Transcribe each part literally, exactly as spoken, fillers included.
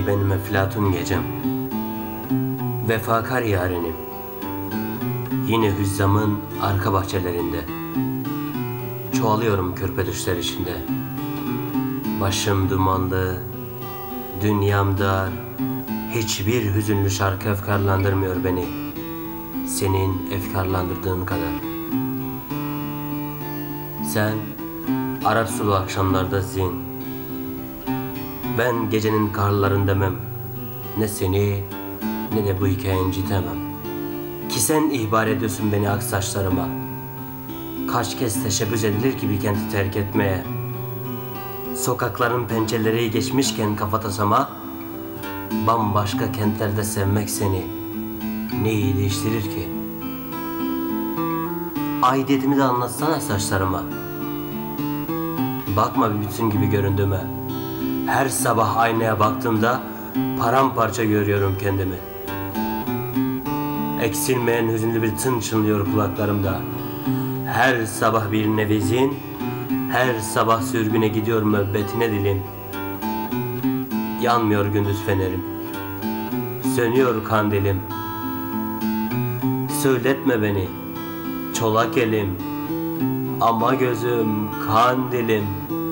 benim eflatun gecem, vefakar yarenim, yine hüzzamın arka bahçelerinde, çoğalıyorum körpe düşler içinde. Başım dumanlı, dünyam dar, hiçbir hüzünlü şarkı efkarlandırmıyor beni, senin efkarlandırdığın kadar. Sen Arap sulu akşamlardasın, ben gecenin karlarındamım, ne seni ne de bu hikaye incitemem. Ki sen ihbar ediyorsun beni ak saçlarıma, kaç kez teşebbüs edilir ki bir kenti terk etmeye. Sokakların pençeleri geçmişken kafatasama, bambaşka kentlerde sevmek seni neyi değiştirir ki? Aidiyetimi de anlatsana saçlarıma. Bakma bir bütün gibi göründüğüme. Her sabah aynaya baktığımda paramparça görüyorum kendimi. Eksilmeyen hüzünlü bir tın çınlıyor kulaklarımda. Her sabah bir nevezin, her sabah sürgüne gidiyor müebbetine dilim. Yanmıyor gündüz fenerim, sönüyor kandilim. Söyletme beni, çolak elim, ama gözüm kandilim.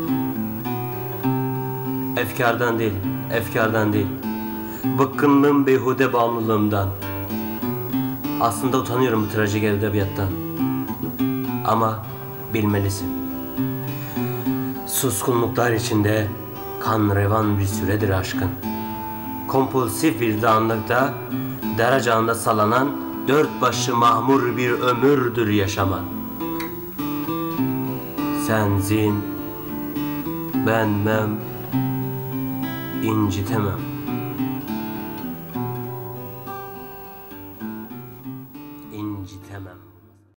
Efkardan değil, efkardan değil, bıkkınlığım beyhude bağımlılığımdan. Aslında utanıyorum bu trajik edebiyattan. Ama bilmelisin, suskunluklar içinde kan revan bir süredir aşkın. Kompulsif bir dağınıkta, deracağında salanan dört başı mahmur bir ömürdür yaşaman. Sensin, ben mem, incitemem.